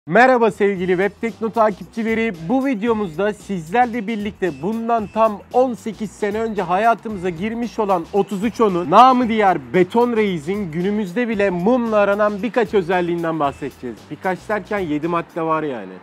Merhaba sevgili Web Tekno takipçileri. Bu videomuzda sizlerle birlikte bundan tam 18 sene önce hayatımıza girmiş olan 3310'un namı diğer Beton Reis'in günümüzde bile mumla aranan birkaç özelliğinden bahsedeceğiz. Birkaç derken 7 madde var yani.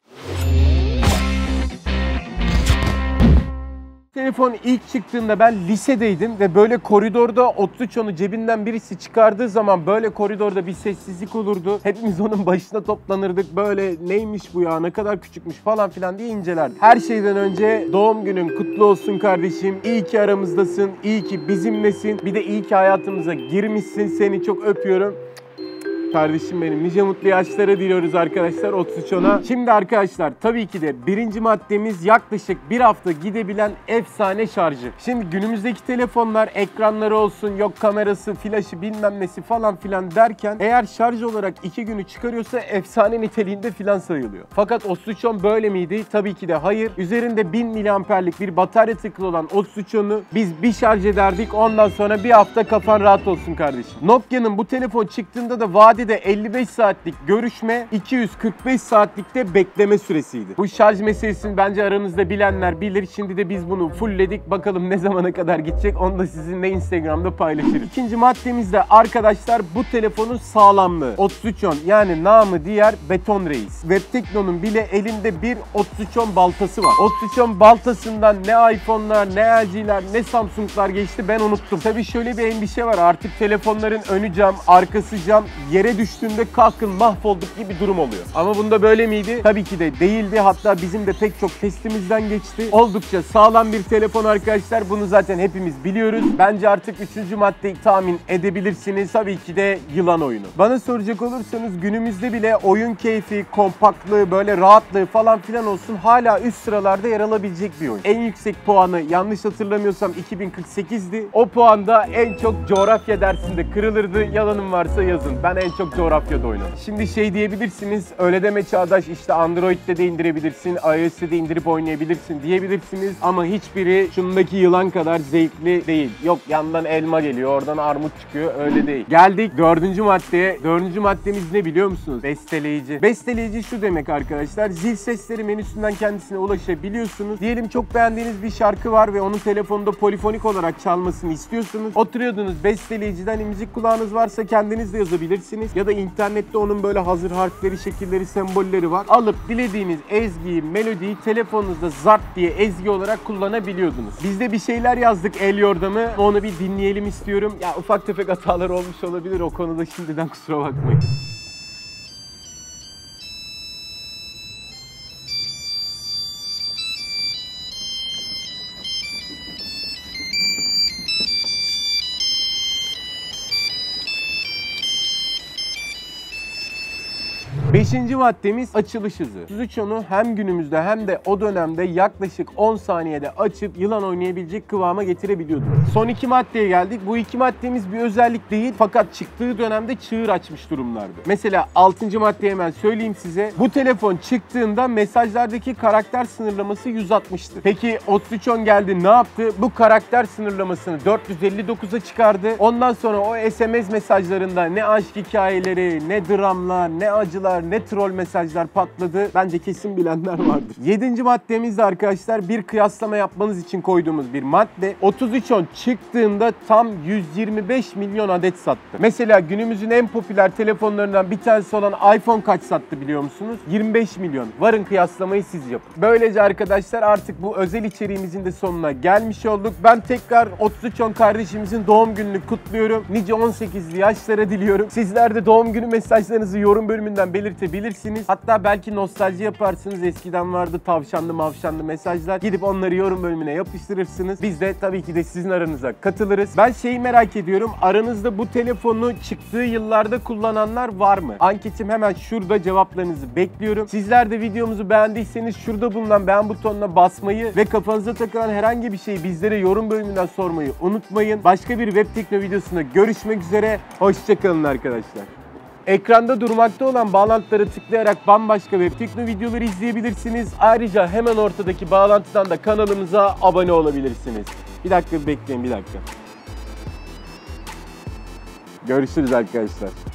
Telefon ilk çıktığında ben lisedeydim ve böyle koridorda 3310'u cebinden birisi çıkardığı zaman böyle koridorda bir sessizlik olurdu. Hepimiz onun başına toplanırdık. Böyle neymiş bu ya, ne kadar küçükmüş falan filan diye incelerdik. Her şeyden önce doğum günün kutlu olsun kardeşim. İyi ki aramızdasın. İyi ki bizimlesin. Bir de iyi ki hayatımıza girmişsin. Seni çok öpüyorum. Kardeşim benim. Nice mutlu yaşlara diliyoruz arkadaşlar 3310'a. Şimdi arkadaşlar tabii ki de birinci maddemiz yaklaşık bir hafta gidebilen efsane şarjı. Şimdi günümüzdeki telefonlar ekranları olsun, yok kamerası, flaşı bilmem nesi falan filan derken eğer şarj olarak 2 günü çıkarıyorsa efsane niteliğinde filan sayılıyor. Fakat 3310 böyle miydi? Tabii ki de hayır. Üzerinde 1000 miliamperlik bir batarya tıklı olan 3310'u biz bir şarj ederdik. Ondan sonra bir hafta kafan rahat olsun kardeşim. Nokia'nın bu telefon çıktığında da vadede 55 saatlik görüşme, 245 saatlikte bekleme süresiydi. Bu şarj meselesini bence aranızda bilenler bilir. Şimdi de biz bunu fullledik. Bakalım ne zamana kadar gidecek, onu da sizinle Instagram'da paylaşırız. İkinci maddemizde arkadaşlar bu telefonun sağlamlığı. 3310 yani namı diğer Beton Reis. Web Tekno'nun bile elinde bir 3310 baltası var. 3310 baltasından ne iPhone'lar, ne LG'ler, ne Samsung'lar geçti ben unuttum. Tabii şöyle bir endişe var. Artık telefonların önü cam, arkası cam, yere düştüğünde kalkın mahvolduk gibi bir durum oluyor. Ama bunda böyle miydi? Tabii ki de değildi. Hatta bizim de pek çok testimizden geçti. Oldukça sağlam bir telefon arkadaşlar. Bunu zaten hepimiz biliyoruz. Bence artık 3. maddeyi tahmin edebilirsiniz. Tabii ki de yılan oyunu. Bana soracak olursanız günümüzde bile oyun keyfi, kompaktlığı, böyle rahatlığı falan filan olsun hala üst sıralarda yer alabilecek bir oyun. En yüksek puanı yanlış hatırlamıyorsam 2048'di. O puanda en çok coğrafya dersinde kırılırdı. Yalanım varsa yazın. Ben en çok coğrafyada oynadım. Şimdi şey diyebilirsiniz, öyle deme Çağdaş, işte Android'de de indirebilirsin, iOS'te de indirip oynayabilirsin diyebilirsiniz ama hiçbiri şundaki yılan kadar zevkli değil. Yok yandan elma geliyor, oradan armut çıkıyor, öyle değil. Geldik 4. maddeye. 4. maddemiz ne biliyor musunuz? Besteleyici. Besteleyici şu demek arkadaşlar, zil sesleri menüsünden kendisine ulaşabiliyorsunuz. Diyelim çok beğendiğiniz bir şarkı var ve onun telefonda polifonik olarak çalmasını istiyorsunuz. Oturuyordunuz besteleyiciden, müzik kulağınız varsa kendiniz de yazabilirsiniz. Ya da internette onun böyle hazır harfleri, şekilleri, sembolleri var. Alıp dilediğiniz ezgiyi, melodiyi telefonunuzda zart diye ezgi olarak kullanabiliyordunuz. Biz de bir şeyler yazdık el yordamı. Onu bir dinleyelim istiyorum. Ya ufak tefek hatalar olmuş olabilir. O konuda şimdiden kusura bakmayın. Beşinci maddemiz açılış hızı. 3310'u hem günümüzde hem de o dönemde yaklaşık 10 saniyede açıp yılan oynayabilecek kıvama getirebiliyorduk. Son 2 maddeye geldik. Bu 2 maddemiz bir özellik değil fakat çıktığı dönemde çığır açmış durumlardı. Mesela 6. maddeyi hemen söyleyeyim size. Bu telefon çıktığında mesajlardaki karakter sınırlaması 160'tı. Peki 3310 geldi ne yaptı? Bu karakter sınırlamasını 459'a çıkardı. Ondan sonra o SMS mesajlarında ne aşk hikayeleri, ne dramlar, ne acılar, ne troll mesajlar patladı. Bence kesin bilenler vardır. 7. maddemiz de arkadaşlar bir kıyaslama yapmanız için koyduğumuz bir madde. 3310 çıktığında tam 125 milyon adet sattı. Mesela günümüzün en popüler telefonlarından bir tanesi olan iPhone kaç sattı biliyor musunuz? 25 milyon. Varın kıyaslamayı siz yapın. Böylece arkadaşlar artık bu özel içeriğimizin de sonuna gelmiş olduk. Ben tekrar 3310 kardeşimizin doğum gününü kutluyorum. Nice 18'li yaşlara diliyorum. Sizler de doğum günü mesajlarınızı yorum bölümünden belirtebilirsiniz. Hatta belki nostalji yaparsınız. Eskiden vardı tavşanlı mavşanlı mesajlar. Gidip onları yorum bölümüne yapıştırırsınız. Biz de tabii ki de sizin aranıza katılırız. Ben şeyi merak ediyorum. Aranızda bu telefonu çıktığı yıllarda kullananlar var mı? Anketim hemen şurada, cevaplarınızı bekliyorum. Sizler de videomuzu beğendiyseniz şurada bulunan beğen butonuna basmayı ve kafanıza takılan herhangi bir şeyi bizlere yorum bölümünden sormayı unutmayın. Başka bir Web Tekno videosunda görüşmek üzere. Hoşçakalın arkadaşlar. Ekranda durmakta olan bağlantılara tıklayarak bambaşka Web Tekno videoları izleyebilirsiniz. Ayrıca hemen ortadaki bağlantıdan da kanalımıza abone olabilirsiniz. Bir dakika bekleyin, bir dakika. Görüşürüz arkadaşlar.